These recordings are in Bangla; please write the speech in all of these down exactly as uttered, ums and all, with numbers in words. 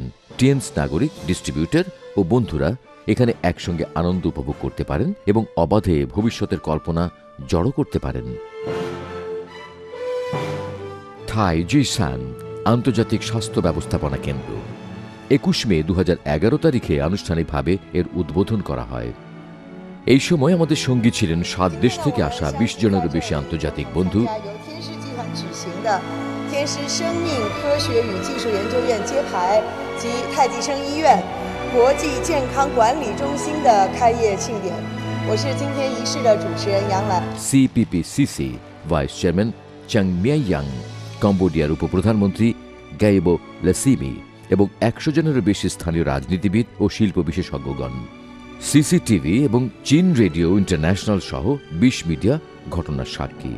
টিএনস নাগরিক, ডিস্ট্রিবিউটর ও বন্ধুরা এখানে একসঙ্গে আনন্দ উপভোগ করতে পারেন এবং অবাধে ভবিষ্যতের কল্পনা জড়ো করতে পারেন। থাই জিসান আন্তর্জাতিক স্বাস্থ্য ব্যবস্থাপনা কেন্দ্র একুশ মে দু হাজার এগারো তারিখে আনুষ্ঠানিকভাবে এর উদ্বোধন করা হয়। এই সময় আমাদের সঙ্গী ছিলেন সাত দেশ থেকে আসা বিশ জনেরও বেশি আন্তর্জাতিক বন্ধু। সিপিপিসিসি ভাইস চেয়ারম্যান চাং মিয়াইয়াং, কম্বোডিয়ার উপপ্রধানমন্ত্রী গাইবো লেসিমি এবং একশো জনেরও বেশি স্থানীয় রাজনীতিবিদ ও শিল্প বিশেষজ্ঞগণ। সিসিটিভি এবং চীন রেডিও ইন্টারন্যাশনাল সহ বিশ মিডিয়া ঘটনার সাক্ষী।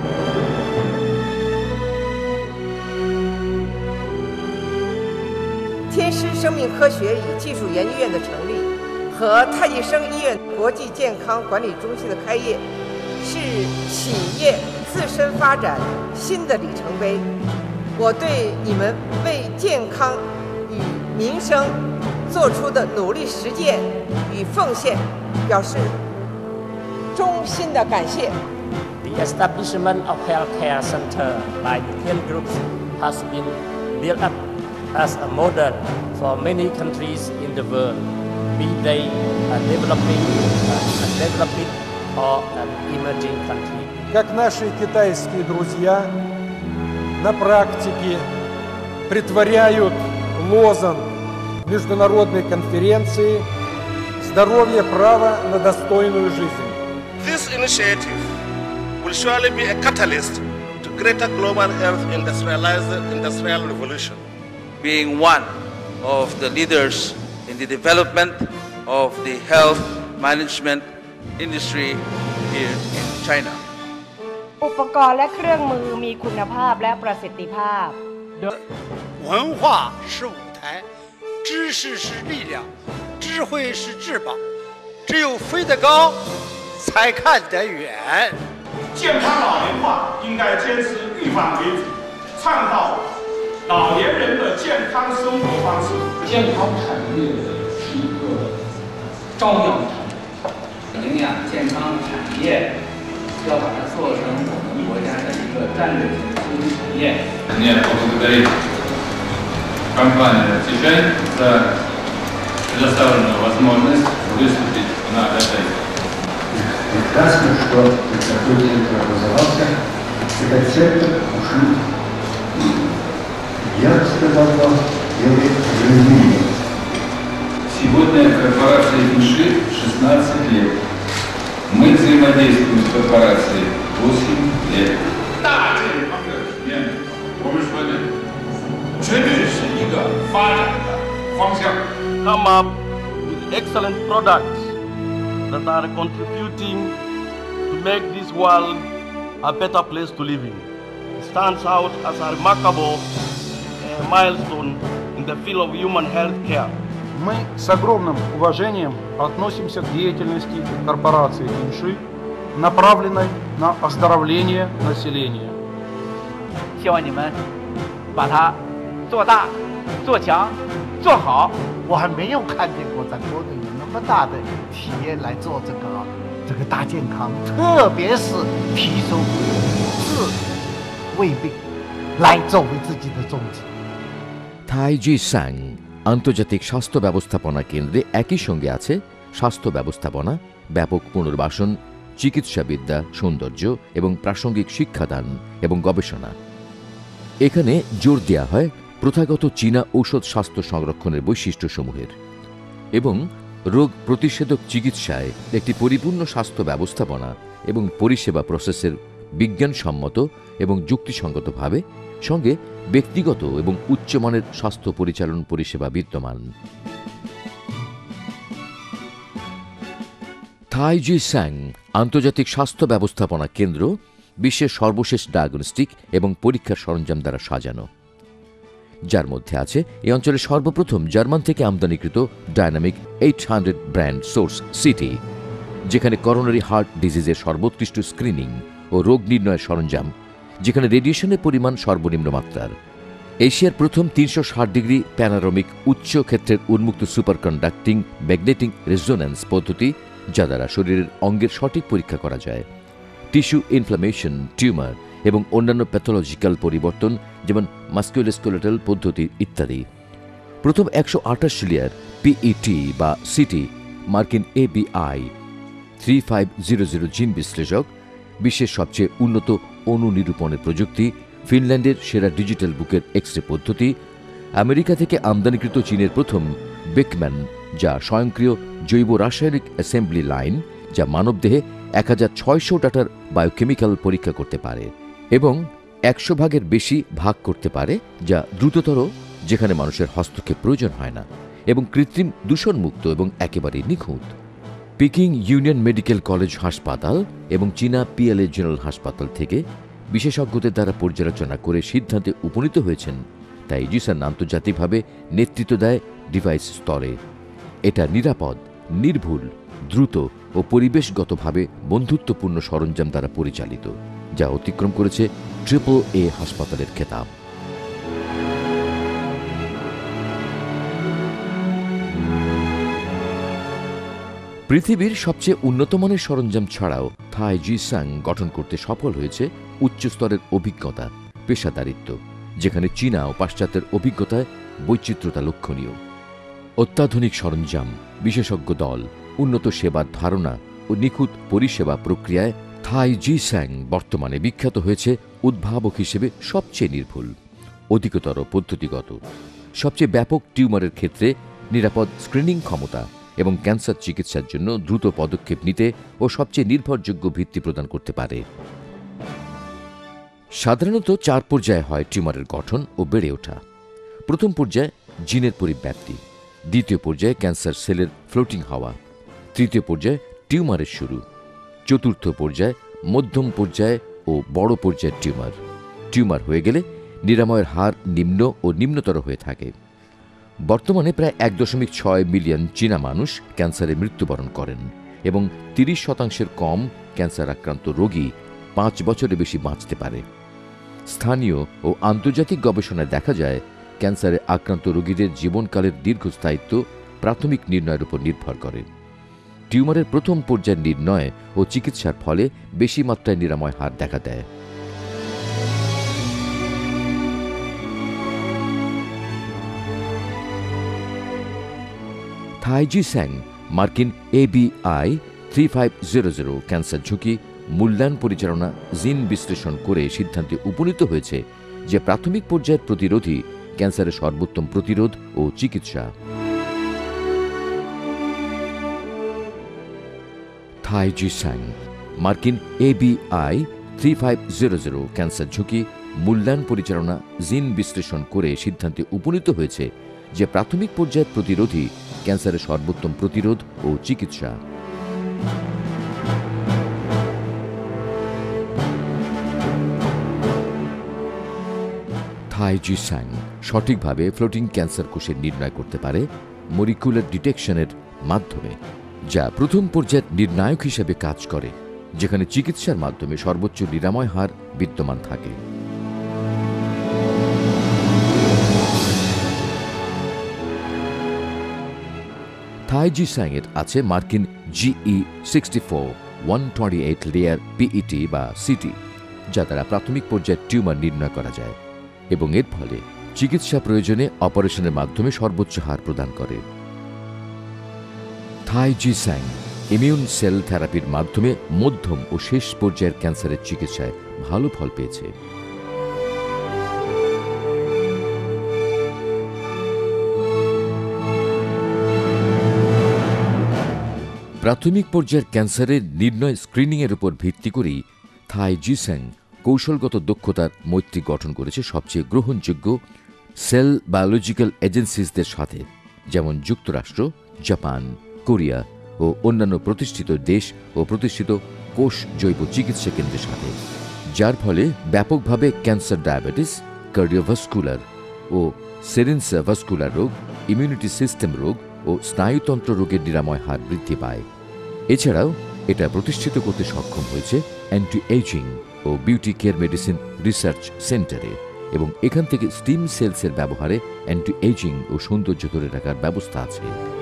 天狮生命科学与技术研究院的成立和太极生医院国际健康管理中心的开业，是企业自身发展新的里程碑。我对你们为健康与民生做出的努力实践与奉献表示衷心的感谢。 The establishment of healthcare center by Indian groups has been built up as a model for many countries in the world, be they a developing, a developing or an emerging country. Как наши китайские друзья на практике притворяют лозунг международной конференции «Здоровье, право на достойную жизнь». This initiative will surely be a catalyst to greater global health industrial revolution. Being one of the leaders in the development of the health management industry here in China. อุปกรณ์และเครื่องมือมีคุณภาพและประสิทธิภาพ文化是舞台，知识是力量，智慧是至宝，只有飞得高，才看得远。 健康老龄化应该坚持预防为主，倡导老年人的健康生活方式。 健康产业是一个朝阳产业，营养健康产业要把它做成我们国家的一个战略性的新产业。 Мне поблагодарить компанию «Тишень» за предоставленную возможность выступить на этой. Прекрасно, что такой центр образовался. Этот центр ушли, я бы сказал вам, делает развитие. Сегодня корпорация «Тишень» шестнадцать лет. Мы взаимодействуем с корпорацией восемь лет. 大健康的理念，我们说的绝对是一个发展的方向。 Come up with excellent products that are contributing to make this world a better place to live in. It stands out as a remarkable uh, milestone in the field of human health care. Мы с огромным уважением относимся к деятельности корпорации «Тиньши», направленной на оздоровление населения. 希望你们把它做大、做强、做好。 我还没有看见过在国内有那么大的企业来做这个这个大健康，特别是提出治胃病来作为自己的宗旨。 থাই জিসান আন্তর্জাতিক স্বাস্থ্য ব্যবস্থাপনা কেন্দ্রে একই সঙ্গে আছে স্বাস্থ্য ব্যবস্থাপনা, ব্যাপক পুনর্বাসন, চিকিৎসাবিদ্যা, সৌন্দর্য এবং প্রাসঙ্গিক শিক্ষাদান এবং গবেষণা। এখানে জোর দেওয়া হয় প্রথাগত চীনা ঔষধ স্বাস্থ্য সংরক্ষণের বৈশিষ্ট্যসমূহের এবং রোগ প্রতিষেধক চিকিৎসায় একটি পরিপূর্ণ স্বাস্থ্য ব্যবস্থাপনা এবং পরিষেবা প্রসেসের বিজ্ঞানসম্মত এবং যুক্তিসঙ্গতভাবে সঙ্গে ব্যক্তিগত এবং উচ্চমানের স্বাস্থ্য পরিচালন পরিষেবা বিদ্যমান। থাই জিসান আন্তর্জাতিক স্বাস্থ্য ব্যবস্থাপনা কেন্দ্র বিশ্বের সর্বশেষ ডায়াগনস্টিক এবং পরীক্ষার সরঞ্জাম দ্বারা সাজানো, যার মধ্যে আছে এই অঞ্চলের সর্বপ্রথম জার্মান থেকে আমদানিকৃত dynamic eight hundred brand source CT, যেখানে করোনারি হার্ট ডিজিজের সর্বোৎকৃষ্ট স্ক্রিনিং ও রোগ নির্ণয়ের সরঞ্জাম, যেখানে রেডিয়েশনের পরিমাণ সর্বনিম্ন মাত্রার এশিয়ার প্রথম তিনশো ষাট ডিগ্রি প্যানারোমিক উচ্চ ক্ষেত্রের উন্মুক্ত সুপার কন্ডাক্টিং ম্যাগনেটিক রেজোন্যান্স পদ্ধতি, যা দ্বারা শরীরের অঙ্গের সঠিক পরীক্ষা করা যায়। টিস্যু ইনফ্লামেশন, টিউমার এবং অন্যান্য প্যাথোলজিক্যাল পরিবর্তন যেমন মাস্কুলোস্কেলেটাল পদ্ধতি ইত্যাদি। প্রথম একশো আঠাশ লেয়ার পিইটি বা সিটি মার্কিন ABI three five zero zero gene বিশ্লেষক, বিশ্বের সবচেয়ে উন্নত অণু নিরূপণের প্রযুক্তি, ফিনল্যান্ডের সেরা ডিজিটাল বুকের এক্স রে পদ্ধতি, আমেরিকা থেকে আমদানিকৃত চীনের প্রথম বেকম্যান, যা স্বয়ংক্রিয় জৈব রাসায়নিক অ্যাসেম্বলি লাইন, যা মানবদেহে এক হাজার ছয়শো ডাটার বায়োকেমিক্যাল পরীক্ষা করতে পারে এবং একশো ভাগের বেশি ভাগ করতে পারে, যা দ্রুততর, যেখানে মানুষের হস্তক্ষেপ প্রয়োজন হয় না, এবং কৃত্রিম দূষণমুক্ত এবং একেবারে নিখুঁত। পিকিং ইউনিয়ন মেডিকেল কলেজ হাসপাতাল এবং চীনা পিএলএ জেনারেল হাসপাতাল থেকে বিশেষজ্ঞদের দ্বারা পর্যালোচনা করে সিদ্ধান্তে উপনীত হয়েছেন, তাই জিসান আন্তর্জাতিকভাবে নেতৃত্ব দেয় ডিভাইস স্তরে। এটা নিরাপদ, নির্ভুল, দ্রুত ও পরিবেশগতভাবে বন্ধুত্বপূর্ণ সরঞ্জাম দ্বারা পরিচালিত, যা অতিক্রম করেছে ট্রিপল এ হাসপাতালের খেতাব। পৃথিবীর সবচেয়ে উন্নতমানের সরঞ্জাম ছাড়াও থাই জিসাং গঠন করতে সফল হয়েছে উচ্চস্তরের অভিজ্ঞতা, পেশাদারিত্ব, যেখানে চীনা ও পাশ্চাত্যের অভিজ্ঞতায় বৈচিত্র্যতা লক্ষণীয়। অত্যাধুনিক সরঞ্জাম, বিশেষজ্ঞ দল, উন্নত সেবার ধারণা ও নিখুঁত পরিষেবা প্রক্রিয়ায় থাই জিসাং বর্তমানে বিখ্যাত হয়েছে উদ্ভাবক হিসেবে সবচেয়ে নির্ভুল, অধিকতর পদ্ধতিগত, সবচেয়ে ব্যাপক টিউমারের ক্ষেত্রে নিরাপদ স্ক্রিনিং ক্ষমতা এবং ক্যান্সার চিকিৎসার জন্য দ্রুত পদক্ষেপ নিতে ও সবচেয়ে নির্ভরযোগ্য ভিত্তি প্রদান করতে পারে। সাধারণত চার পর্যায়ে হয় টিউমারের গঠন ও বেড়ে ওঠা। প্রথম পর্যায়ে জিনের পরিব্যাপ্তি, দ্বিতীয় পর্যায়ে ক্যান্সার সেলের ফ্লোটিং হওয়া, তৃতীয় পর্যায়ে টিউমারের শুরু, চতুর্থ পর্যায়ে মধ্যম পর্যায়ে ও বড় পর্যায়ের টিউমার। টিউমার হয়ে গেলে নিরাময়ের হার নিম্ন ও নিম্নতর হয়ে থাকে। বর্তমানে প্রায় এক দশমিক ছয় মিলিয়ন চীনা মানুষ ক্যান্সারে মৃত্যুবরণ করেন এবং তিরিশ শতাংশের কম ক্যান্সার আক্রান্ত রোগী পাঁচ বছরের বেশি বাঁচতে পারে। স্থানীয় ও আন্তর্জাতিক গবেষণায় দেখা যায়, ক্যান্সারে আক্রান্ত রোগীদের জীবনকালের দীর্ঘস্থায়িত্ব প্রাথমিক নির্ণয়ের উপর নির্ভর করে। টিউমারের প্রথম পর্যায়ের নির্ণয় ও চিকিৎসার ফলে বেশি মাত্রায় নিরাময় হার দেখা দেয়। থাই জিসাং মার্কিন ABI three five zero zero cancer ঝুঁকি মূল্যায়ন পরিচালনা জিন বিশ্লেষণ করে সিদ্ধান্তে উপনীত হয়েছে যে প্রাথমিক পর্যায়ের প্রতিরোধী ক্যান্সারের সর্বোত্তম প্রতিরোধ ও চিকিৎসা। থাই জিসাং মার্কিন ABI three five zero zero cancer ঝুঁকি মূল্যায়ন পরিচালনা জিন বিশ্লেষণ করে সিদ্ধান্তে উপনীত হয়েছে যে প্রাথমিক পর্যায়ের প্রতিরোধী ক্যান্সারের সর্বোত্তম প্রতিরোধ ও চিকিৎসা। থাই জিসাং সঠিকভাবে ফ্লোটিং ক্যান্সার কোষের নির্ণয় করতে পারে মলিকুলার ডিটেকশনের মাধ্যমে, যা প্রথম পর্যায়ের নির্ণায়ক হিসেবে কাজ করে, যেখানে চিকিৎসার মাধ্যমে সর্বোচ্চ নিরাময় হার বিদ্যমান থাকে। থাই জিসাং এর আছে মার্কিন GE sixty four one twenty eight layer PET বা সিটি, যা দ্বারা প্রাথমিক পর্যায়ের টিউমার নির্ণয় করা যায় এবং এর ফলে চিকিৎসা প্রয়োজনে অপারেশনের মাধ্যমে সর্বোচ্চ হার প্রদান করে। থাই জিসাং ইমিউন সেল থেরাপির মাধ্যমে মধ্যম ও শেষ পর্যায়ের ক্যান্সারের চিকিৎসায় ভালো ফল পেয়েছে। প্রাথমিক পর্যায়ের ক্যান্সারের নির্ণয় স্ক্রিনিংয়ের উপর ভিত্তি করেই থাই জিসাং কৌশলগত দক্ষতার মৈত্রী গঠন করেছে সবচেয়ে গ্রহণযোগ্য সেল বায়োলজিক্যাল এজেন্সিসদের সাথে, যেমন যুক্তরাষ্ট্র, জাপান, কোরিয়া ও অন্যান্য প্রতিষ্ঠিত দেশ ও প্রতিষ্ঠিত কোষ জৈব চিকিৎসা কেন্দ্রের সাথে, যার ফলে ব্যাপকভাবে ক্যান্সার, ডায়াবেটিস, কার্ডিওভাস্কুলার ও সেরেন্সভাস্কুলার রোগ, ইমিউনিটি সিস্টেম রোগ ও স্নায়ুতন্ত্র রোগের নিরাময় হার বৃদ্ধি পায়। এছাড়াও এটা প্রতিষ্ঠিত করতে সক্ষম হয়েছে অ্যান্টি এজিং ও বিউটি কেয়ার মেডিসিন রিসার্চ সেন্টারে, এবং এখান থেকে স্টিম সেলসের ব্যবহারে অ্যান্টি এজিং ও সৌন্দর্য ধরে রাখার ব্যবস্থা আছে।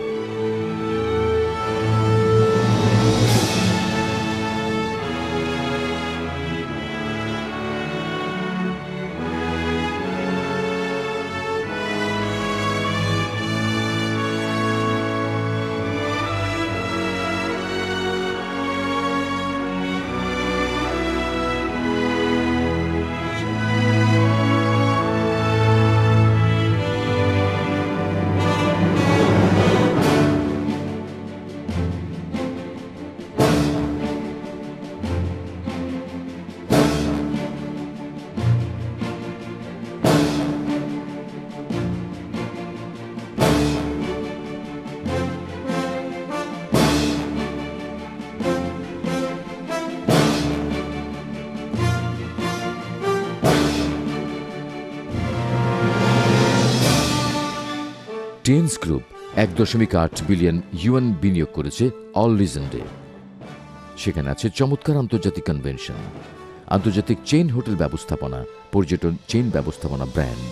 টেন্স গ্রুপ এক দশমিক আট বিলিয়ন ইউয়ান বিনিয়োগ করেছে অল লিজেন্ডে। সেখানে আছে চমৎকার আন্তর্জাতিক কনভেনশন, আন্তর্জাতিক চেইন হোটেল ব্যবস্থাপনা, পর্যটন চেইন ব্যবস্থাপনা ব্র্যান্ড।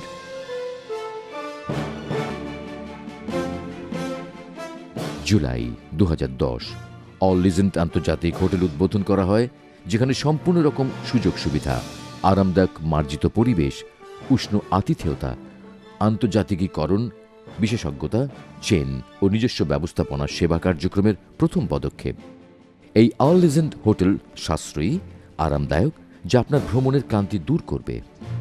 জুলাই দু হাজার দশ অল লিজেন্ড আন্তর্জাতিক হোটেল উদ্বোধন করা হয়, যেখানে সম্পূর্ণ রকম সুযোগ সুবিধা, আরামদায়ক মার্জিত পরিবেশ, উষ্ণ আতিথেয়তা, আন্তর্জাতিকীকরণ, বিশেষজ্ঞতা, চেন ও নিজস্ব ব্যবস্থাপনা সেবা কার্যক্রমের প্রথম পদক্ষেপ। এই অল লিজেন্ড হোটেল সাশ্রয়ী, আরামদায়ক, যা আপনার ভ্রমণের ক্লান্তি দূর করবে।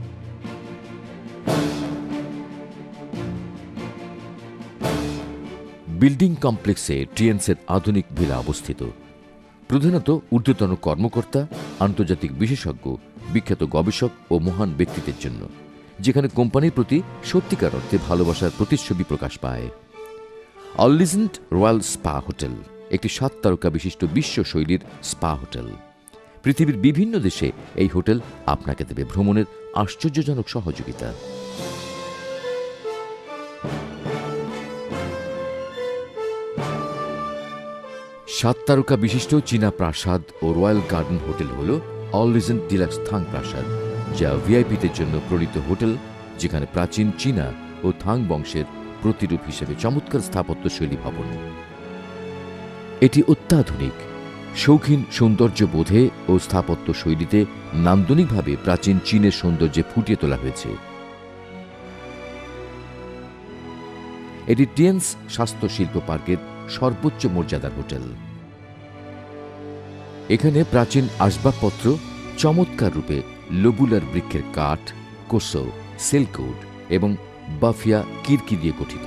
বিল্ডিং কমপ্লেক্সে টিএনসের আধুনিক ভিলা অবস্থিত। প্রধানত ঊর্ধ্বতন কর্মকর্তা, আন্তর্জাতিক বিশেষজ্ঞ, বিখ্যাত গবেষক ও মহান ব্যক্তিদের জন্য, যেখানে কোম্পানির প্রতি সত্যিকার অর্থে ভালোবাসার প্রতিচ্ছবি প্রকাশ পায়। All legend royal spa hotel একটি সাত তারকা বিশিষ্ট বিশ্ব শৈলীর স্পা হোটেল। পৃথিবীর বিভিন্ন দেশে এই হোটেল আপনাকে দেবে ভ্রমণের আশ্চর্যজনক সহযোগিতা। সাত তারকা বিশিষ্ট চীনা প্রাসাদ ও রয়্যাল গার্ডেন হোটেল হল অল লিজেন্ড ডিলাক্স থাং প্রাসাদ, যা ভিআইপিদের জন্য প্রণীত হোটেল, যেখানে প্রাচীন চীনা ও থাং বংশের প্রতিরূপ হিসেবে চমৎকার স্থাপত্যশৈলী ভবন। এটি অত্যাধুনিক, শৌখিন সৌন্দর্য বোধে ও স্থাপত্য শৈলীতে নান্দনিকভাবে প্রাচীন চীনের সৌন্দর্যে ফুটিয়ে তোলা হয়েছে। এটি টিএনস স্বাস্থ্য শিল্প পার্কের সর্বোচ্চ মর্যাদার হোটেল। এখানে প্রাচীন আসবাবপত্র চমৎকার রূপে লোবুলার বৃক্ষের কাঠ, কোসো, সিল্কউড এবং বাফিয়া কিরকি দিয়ে গঠিত।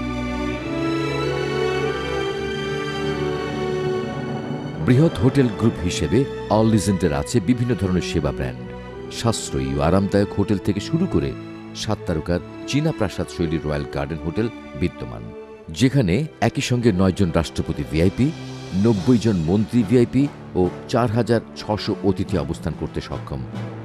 বৃহৎ হোটেল গ্রুপ হিসেবে অল লিজেন্ডের আছে বিভিন্ন ধরনের সেবা ব্র্যান্ড। সাশ্রয়ী ও আরামদায়ক হোটেল থেকে শুরু করে সাত তারকার চীনা প্রাসাদ শৈলীর রয়্যাল গার্ডেন হোটেল বিদ্যমান, যেখানে একই সঙ্গে নয় জন রাষ্ট্রপতি ভিআইপি, নব্বই জন মন্ত্রী ভিআইপি ও চার হাজার ছশো অতিথি অবস্থান করতে সক্ষম।